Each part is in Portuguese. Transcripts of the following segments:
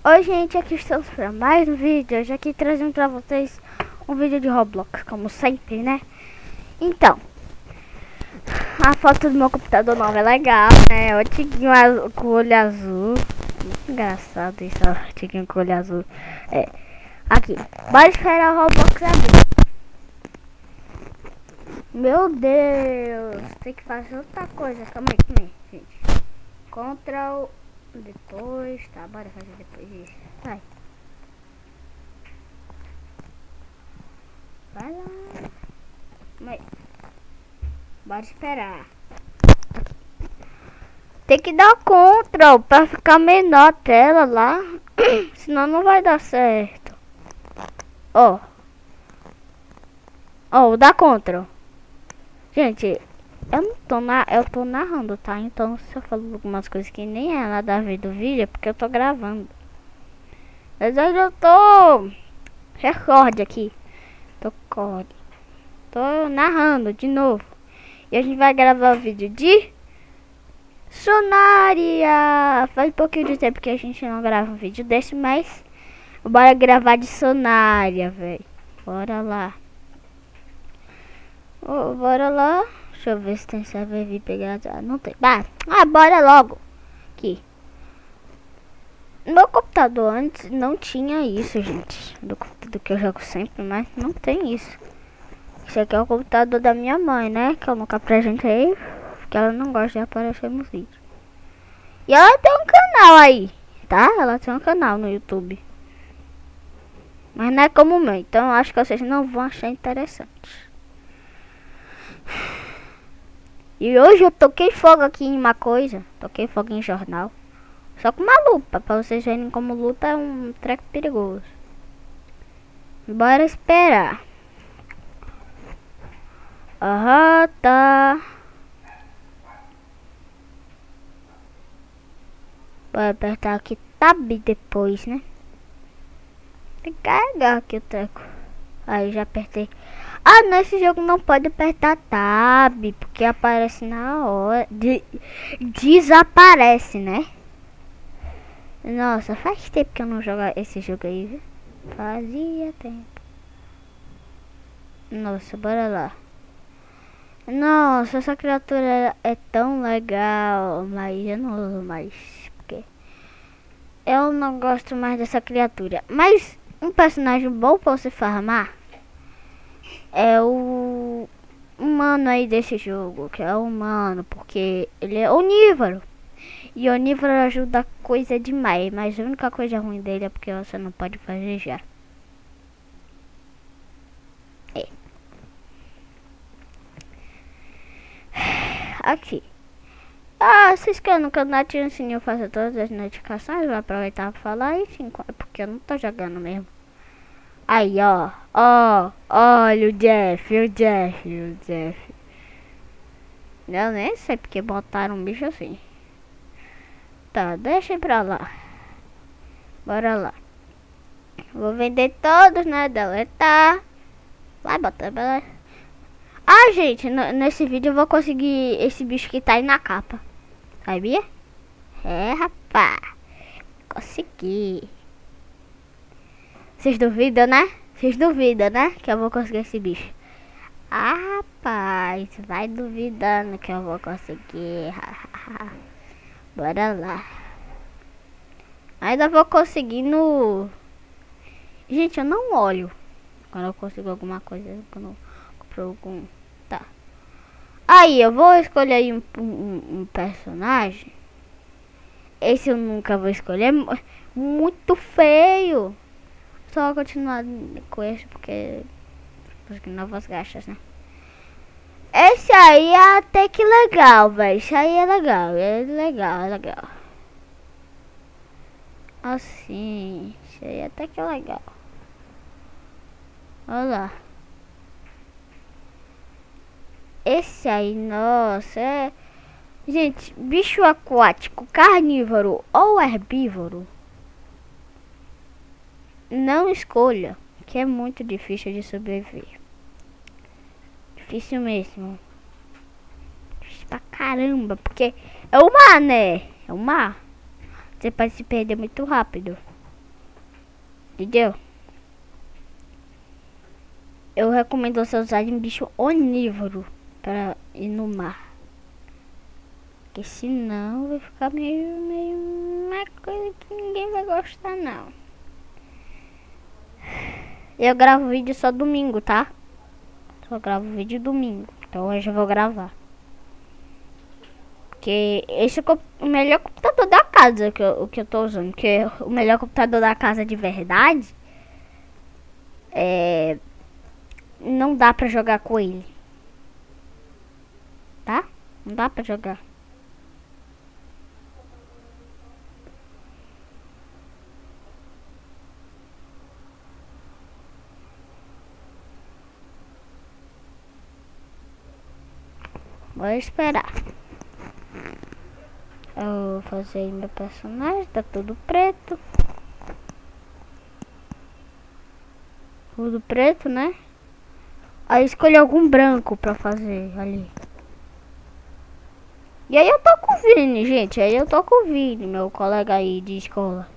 Oi gente, aqui estamos para mais um vídeo. Hoje aqui trazendo para vocês um vídeo de Roblox, como sempre, né? Então, a foto do meu computador novo é legal, né? O tiguinho com olho azul. Muito engraçado isso, ó, tiguinho com olho azul. Aqui, bora esperar o Roblox abrir. Meu Deus, tem que fazer outra coisa. Calma aí, gente. Ctrl depois, tá, bora fazer depois disso. Vai lá. Mas, bora esperar. Tem que dar Ctrl pra ficar menor a tela lá. Senão não vai dar certo. Ó, dá Ctrl. Gente, eu tô narrando, tá? Então se eu falo algumas coisas que nem é nada a ver do vídeo, é porque eu tô gravando. Mas hoje eu tô recorde aqui. Tô narrando de novo. E a gente vai gravar o vídeo de Sonaria. Faz um pouquinho de tempo que a gente não grava um vídeo desse, mas bora gravar de Sonaria, velho. Bora lá. Bora lá. Deixa eu ver se tem server vir pegar. Não tem. Bora logo. Aqui. Meu computador antes não tinha isso, gente. Do computador que eu jogo sempre, mas não tem isso. Esse aqui é o computador da minha mãe, né? Que eu nunca apresentei. Porque ela não gosta de aparecer nos vídeos. E ela tem um canal aí, tá? Ela tem um canal no YouTube. Mas não é como o meu. Então eu acho que vocês não vão achar interessante. E hoje eu toquei fogo aqui em uma coisa. Toquei fogo em jornal. Só com uma lupa. Pra vocês verem como lupa é um treco perigoso. Bora esperar. Tá. Vou apertar aqui Tab depois, né? Tem que carregar aqui o treco. Aí já apertei. Nesse jogo não pode apertar Tab, porque aparece na hora. Desaparece, né? Nossa, faz tempo que eu não jogo esse jogo aí, viu? Fazia tempo. Nossa, bora lá. Nossa, essa criatura é tão legal, mas eu não uso mais, porque eu não gosto mais dessa criatura. Mas um personagem bom pra você farmar é o humano aí desse jogo, que é o humano, porque ele é onívoro. E onívoro ajuda coisa demais, mas a única coisa ruim dele é porque você não pode fazer já. Aqui. Se inscreva no canal, ative o sininho, faça todas as notificações. Vou aproveitar pra falar isso, porque eu não tô jogando mesmo. Aí, olha o Jeff. Eu nem sei porque botaram um bicho assim. Tá, deixa pra lá. Bora lá. Vou vender todos, né? Deletar. Vai botar pra lá. Gente, nesse vídeo eu vou conseguir esse bicho que tá aí na capa. Sabia? Rapaz. Consegui. Vocês duvidam, né? Que eu vou conseguir esse bicho. Rapaz, vai duvidando que eu vou conseguir. Bora lá. Ainda vou conseguir no... Gente, eu não olho quando eu consigo alguma coisa. Quando eu compro algum... Tá. Aí, eu vou escolher aí um personagem. Esse eu nunca vou escolher. Muito feio. Só vou continuar com esse porque novas gachas, né? Esse aí é até que legal, velho. Isso aí é legal. É legal. Assim. Isso aí até que é legal. Olha lá. Esse aí, nossa, Gente, bicho aquático, carnívoro ou herbívoro, não escolha, que é muito difícil de sobreviver. Difícil mesmo. Difícil pra caramba, porque é o mar, né? É o mar. Você pode se perder muito rápido. Entendeu? Eu recomendo você usar um bicho onívoro para ir no mar. Porque senão vai ficar meio uma coisa que ninguém vai gostar não. Eu gravo vídeo só domingo, tá? Só gravo vídeo domingo. Então hoje eu vou gravar. Porque esse é o melhor computador da casa que eu tô usando. Porque o melhor computador da casa de verdade não dá pra jogar com ele. Tá? Não dá pra jogar. Vou esperar. Eu vou fazer meu personagem. Tá tudo preto. Tudo preto, né? Aí escolhi algum branco pra fazer ali. E aí eu tô com o Vini, gente. Aí eu tô com o Vini, meu colega aí de escola.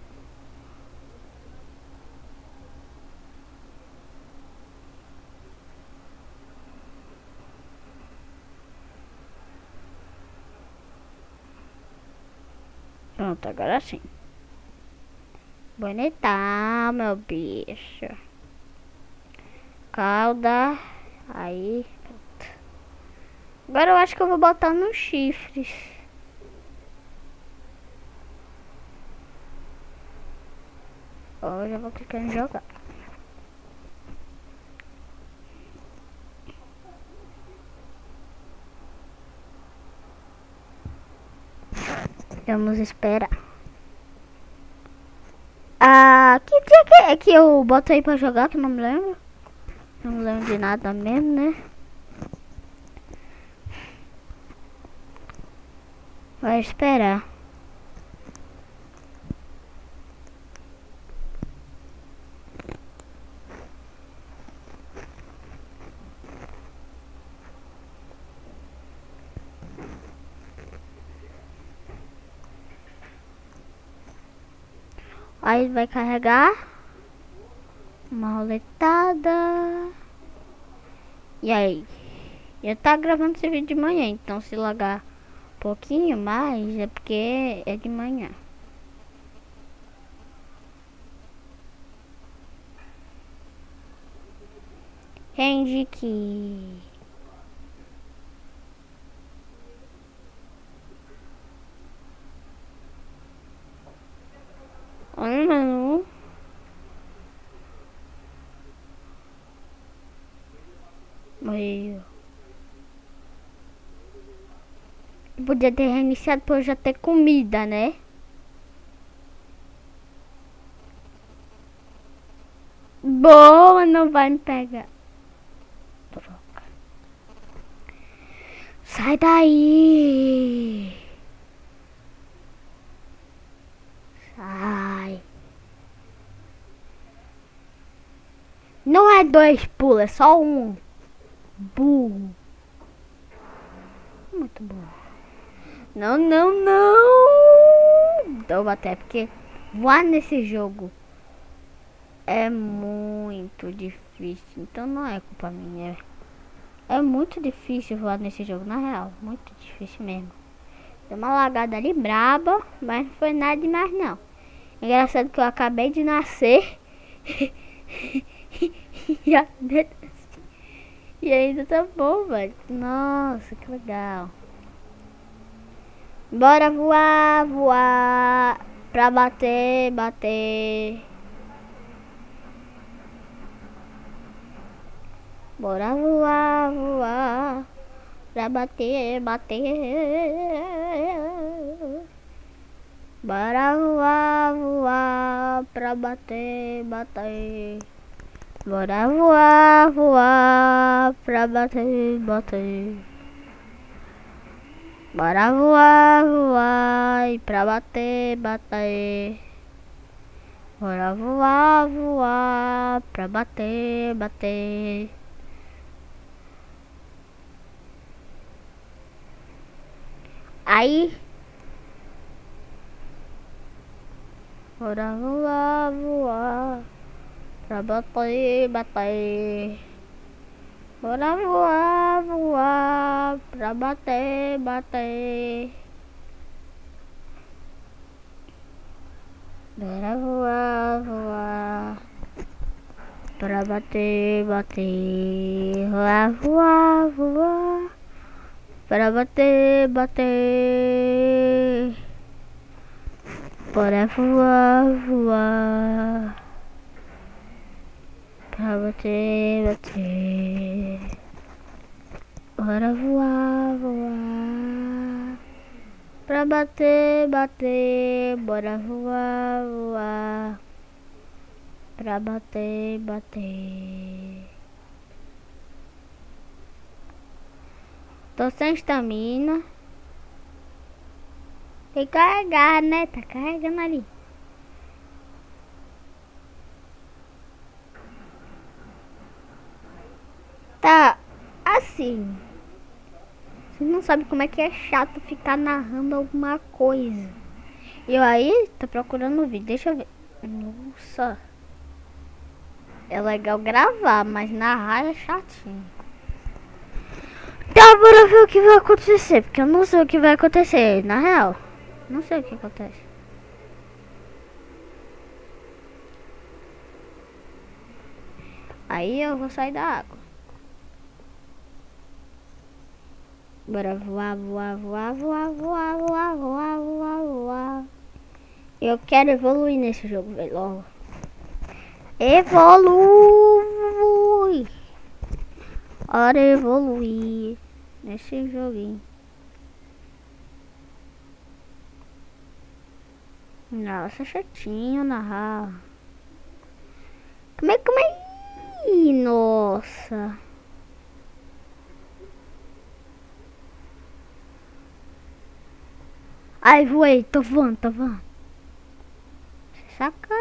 Pronto, agora sim. Bonitão, meu bicho. Cauda. Aí. Pronto. Agora eu acho que eu vou botar nos chifres. Eu já vou clicar em jogar. Vamos esperar. Que dia que é que eu boto aí pra jogar que eu não me lembro? Não me lembro de nada mesmo, né? Vai esperar. Aí vai carregar. Uma roletada. E aí? Eu tá gravando esse vídeo de manhã, então se lagar um pouquinho mais é porque é de manhã. Rende que... Olha, mano. Morreu. Podia ter reiniciado pra eu já ter comida, né? Boa, não vai me pegar. Troca. Sai daí. Sai. Não é 2 pulos, é só 1. Burro. Muito burro. Não, não, não. Então até porque voar nesse jogo é muito difícil. Então não é culpa minha. É muito difícil voar nesse jogo, na real. Muito difícil mesmo. Deu uma lagada ali braba, mas não foi nada demais não. Engraçado que eu acabei de nascer. E ainda tá bom, velho. Nossa, que legal. Bora voar, voar. Pra bater, bater. Bora voar, voar. Pra bater, bater. Bora voar, voar. Pra bater, bater. Bora voar, voar. Pra bater, bater. Bora voar, voar. E pra bater, bater. Bora voar, voar. Pra bater, bater. Aí Bora voar, voar. Pra bater, bater. Bora voar, voar. Pra bater, bater. Bora voar, voar. Pra bater, bater. Voar, voar, voar. Pra bater, bater. Bora voar, voar. Pra bater, bater. Bora voar, voar. Pra bater, bater. Bora voar, voar. Pra bater, bater. Tô sem estamina. Tem que carregar, né? Tá carregando ali. Tá assim. Você não sabe como é que é chato ficar narrando alguma coisa. Eu aí tô procurando o vídeo. Deixa eu ver. Nossa. É legal gravar, mas narrar é chatinho. Tá, bora ver o que vai acontecer. Porque eu não sei o que vai acontecer, na real. Não sei o que acontece. Aí eu vou sair da água. Bora voar, voar, voar, voar, voar, voar, voar, voar, voar. Eu quero evoluir nesse jogo, velho, logo. Evolui! Hora evoluir nesse joguinho. Nossa, chatinho narrar. Como é? Ih, nossa. Ai, voei, tô voando, tô voando. Saca.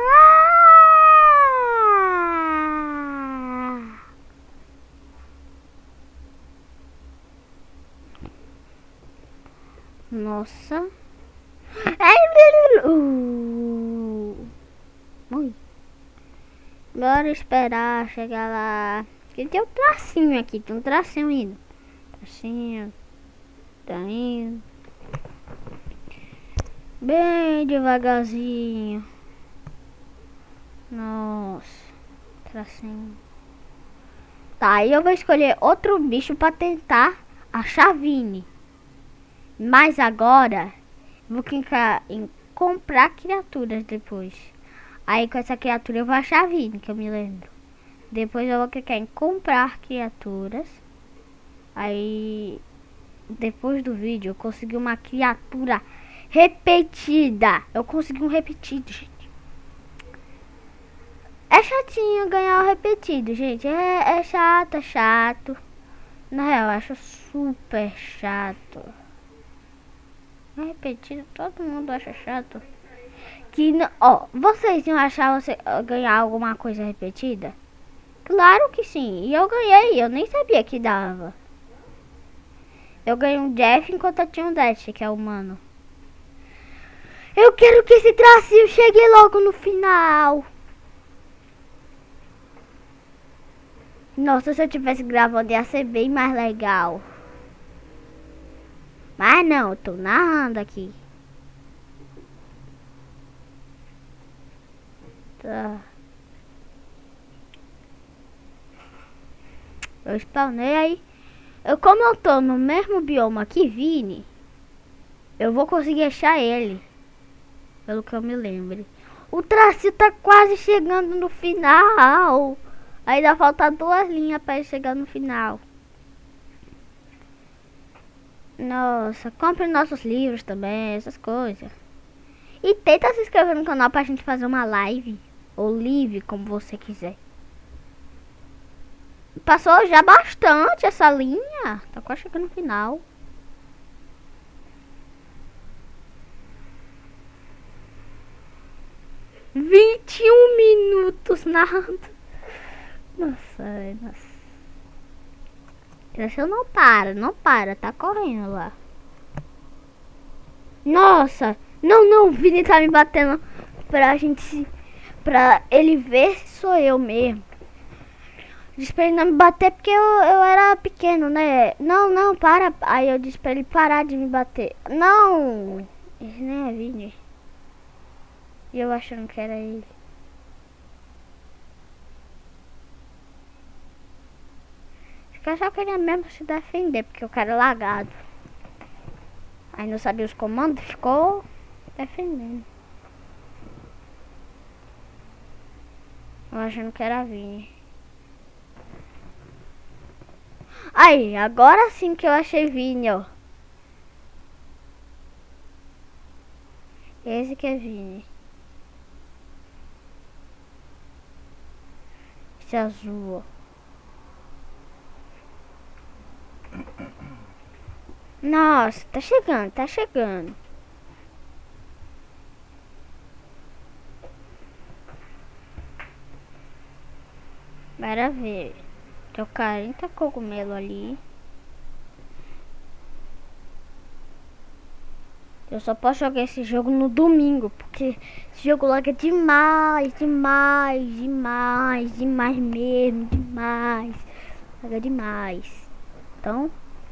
Nossa. Ui. Bora esperar chegar lá. Aqui tem um tracinho aqui, tem um tracinho indo. Tracinho. Tá indo. Bem devagarzinho. Nossa. Tracinho. Tá, aí eu vou escolher outro bicho pra tentar achar Vini. Mas agora vou clicar em comprar criaturas depois. Aí com essa criatura eu vou achar Vini, que eu me lembro. Depois eu vou clicar em comprar criaturas. Aí depois do vídeo eu consegui uma criatura repetida. Eu consegui um repetido, gente. É chatinho ganhar o repetido, gente. É chato, é chato. Na real, eu acho super chato. Repetido, todo mundo acha chato. Que não, ó, vocês iam achar você ganhar alguma coisa repetida? Claro que sim. E eu ganhei, eu nem sabia que dava. Eu ganhei um Jeff enquanto eu tinha um Dash, que é humano. Eu quero que esse tracinho chegue logo no final. Nossa, se eu tivesse gravando ia ser bem mais legal. Mas não, eu tô narrando aqui. Tá. Eu spawnei aí. Como eu tô no mesmo bioma que Vini, eu vou conseguir achar ele. Pelo que eu me lembro. O tracinho tá quase chegando no final. Ainda falta 2 linhas pra ele chegar no final. Nossa, compre nossos livros também, essas coisas. E tenta se inscrever no canal pra gente fazer uma live. Ou live, como você quiser. Passou já bastante essa linha. Tá quase chegando no final. minutos narrando. Nossa, nossa. Cresceu não para, tá correndo lá. Nossa, não, Vini tá me batendo. pra gente se... Pra ele ver se sou eu mesmo. Disse pra ele não me bater porque eu era pequeno, né? Não, para. Aí eu disse pra ele parar de me bater. Não! Esse nem é Vini. E eu achando que era ele. Eu só queria mesmo se defender, porque o cara é lagado. Aí não sabia os comandos, ficou defendendo. Eu achando que era Vini. Aí, agora sim que eu achei Vini, ó. Esse que é Vini. Esse azul, ó. Nossa, tá chegando, tá chegando. Bora ver. Tem 40 cogumelos ali. Eu só posso jogar esse jogo no domingo, porque esse jogo logo é demais mesmo, demais. Logo é demais. Então,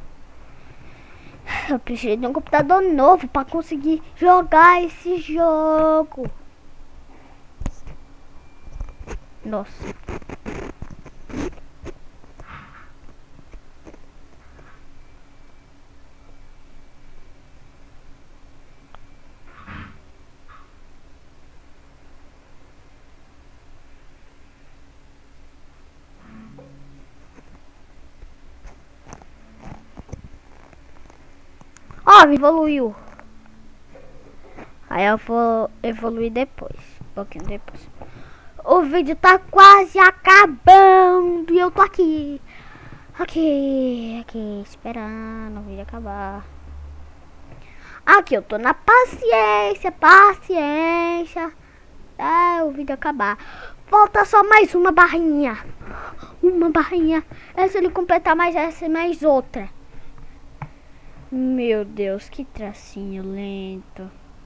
eu preciso de um computador novo para conseguir jogar esse jogo. Nossa. Ó, evoluiu. Aí eu vou evoluir depois. Um pouquinho depois. O vídeo tá quase acabando. E eu tô aqui. Aqui, esperando o vídeo acabar. Aqui, eu tô na paciência. É, o vídeo acabar. Falta só mais uma barrinha. É, se ele completar mais essa e mais outra. Meu Deus, que tracinho lento.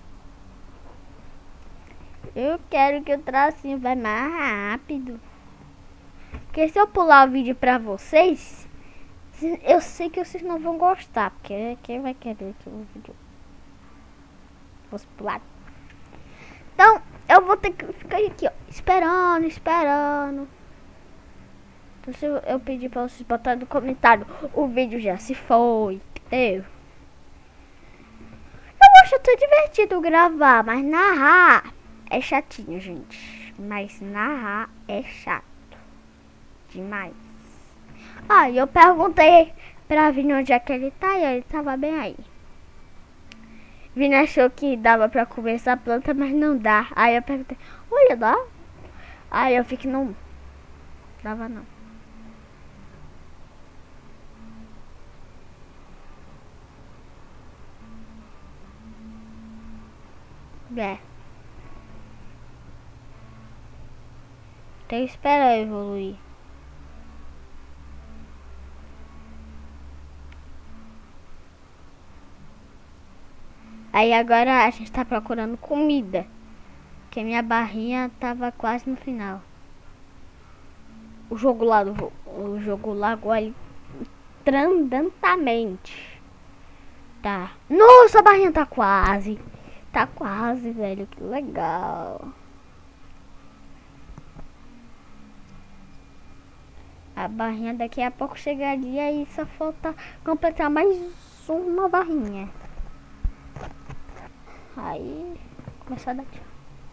Eu quero que o tracinho vá mais rápido. Porque se eu pular o vídeo pra vocês, eu sei que vocês não vão gostar. Porque quem vai querer que o vídeo fosse pulado? Então, eu vou ter que ficar aqui, ó, esperando. Então, se eu pedir pra vocês botarem no comentário, o vídeo já se foi, entendeu? Eu acho até divertido gravar, mas narrar é chatinho, gente. Mas narrar é chato demais. Ah, e eu perguntei pra Vini onde é que ele tá e ele tava bem aí. Vini achou que dava pra comer essa planta, mas não dá. Aí eu perguntei, olha, dá? Aí eu fiquei, não dava não. É. Tem que esperar evoluir. Aí agora a gente tá procurando comida. Porque minha barrinha tava quase no final. O jogo lagou ali trandantamente. Tá. Nossa, a barrinha tá quase. Tá quase, velho. Que legal. A barrinha daqui a pouco chegaria e só falta completar mais uma barrinha. Aí, começar a dar tchau.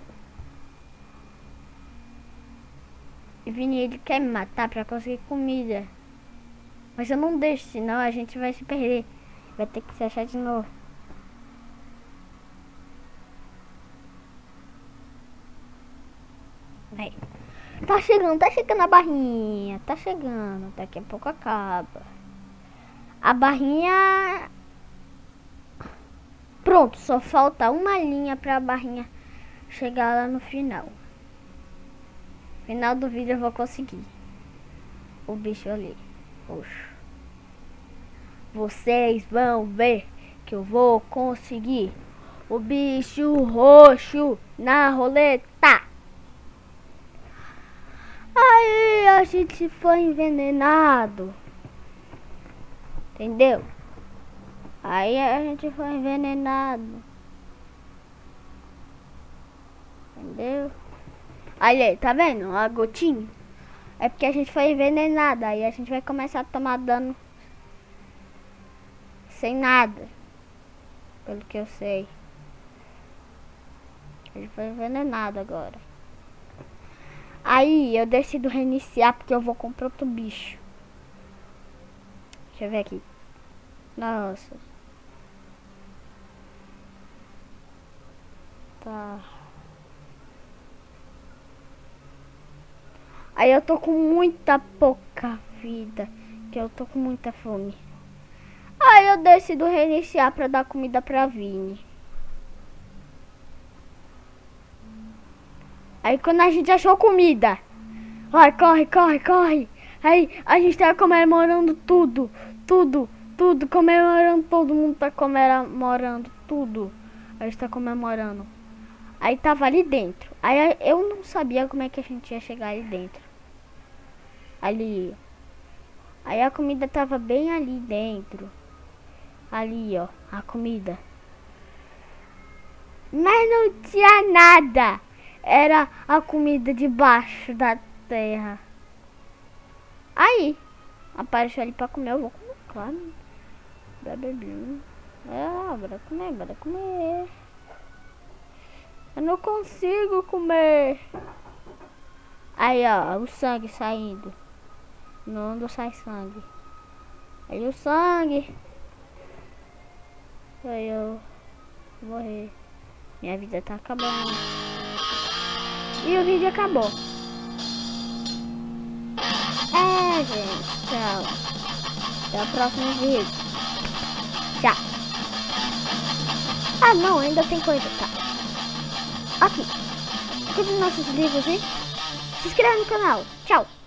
E Vini, ele quer me matar pra conseguir comida. Mas eu não deixo, senão a gente vai se perder. Vai ter que se achar de novo. Vai. Tá chegando a barrinha. Tá chegando, daqui a pouco acaba. A barrinha... Pronto, só falta uma linha pra barrinha chegar lá no final. Final do vídeo eu vou conseguir. O bicho ali. Oxo. Vocês vão ver que eu vou conseguir. o bicho roxo na roleta. Aí a gente foi envenenado. Entendeu? Aí a gente foi envenenado. Entendeu? Aí, tá vendo? A gotinha. É porque a gente foi envenenado. Aí a gente vai começar a tomar dano sem nada. Pelo que eu sei. A gente foi envenenado agora. Aí eu decido reiniciar porque eu vou comprar outro bicho. Deixa eu ver aqui. Nossa. Tá. Aí eu tô com muita pouca vida. Que eu tô com muita fome. Aí eu decido reiniciar pra dar comida pra Vini. Aí quando a gente achou comida. Vai, corre, corre, corre. Aí a gente tá comemorando tudo. Tudo, comemorando. Todo mundo tá comemorando tudo. A gente tá comemorando. Aí tava ali dentro. Aí eu não sabia como é que a gente ia chegar ali dentro. Ali. Aí a comida tava bem ali dentro. Ali, ó, a comida. Mas não tinha nada. Era a comida debaixo da terra. Aí, apareceu ali pra comer. Eu vou comer, claro. Bebê. Bora comer, bora comer. Eu não consigo comer. Aí, ó, o sangue saindo. Não sai sangue. Aí o sangue. Aí eu vou morrer. Minha vida tá acabando. E o vídeo acabou. Gente, tchau. Até o próximo vídeo. Tchau. Ah, não, ainda tem coisa, tá? Aqui. Aqui nos nossos livros, hein? Se inscreva no canal. Tchau.